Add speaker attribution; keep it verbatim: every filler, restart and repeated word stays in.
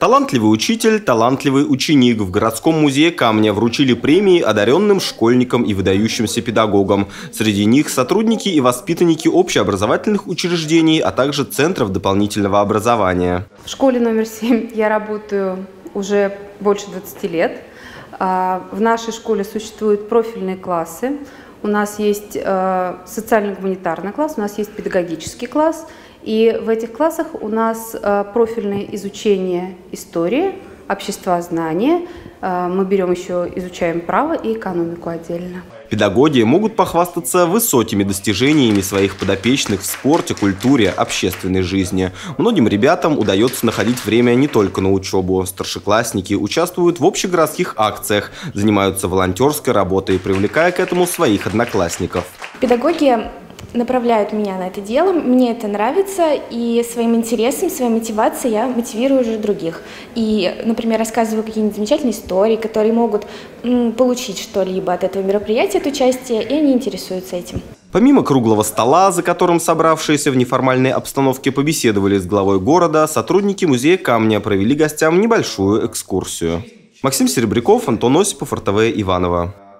Speaker 1: Талантливый учитель, талантливый ученик. В городском музее камня вручили премии одаренным школьникам и выдающимся педагогам. Среди них сотрудники и воспитанники общеобразовательных учреждений, а также центров дополнительного образования.
Speaker 2: В школе номер семь я работаю уже больше двадцати лет. В нашей школе существуют профильные классы. У нас есть социально-гуманитарный класс, у нас есть педагогический класс. И в этих классах у нас профильное изучение истории, обществознания. Мы берем еще, изучаем право и экономику отдельно.
Speaker 1: Педагоги могут похвастаться высокими достижениями своих подопечных в спорте, культуре, общественной жизни. Многим ребятам удается находить время не только на учебу. Старшеклассники участвуют в общегородских акциях, занимаются волонтерской работой, привлекая к этому своих одноклассников.
Speaker 3: Педагоги направляют меня на это дело, мне это нравится, и своим интересом, своей мотивацией я мотивирую уже других. И, например, рассказываю какие-нибудь замечательные истории, которые могут м, получить что-либо от этого мероприятия, от участия, и они интересуются этим.
Speaker 1: Помимо круглого стола, за которым собравшиеся в неформальной обстановке побеседовали с главой города, сотрудники музея камня провели гостям небольшую экскурсию. Максим Серебряков, Антон Осипов, эр тэ вэ Иваново.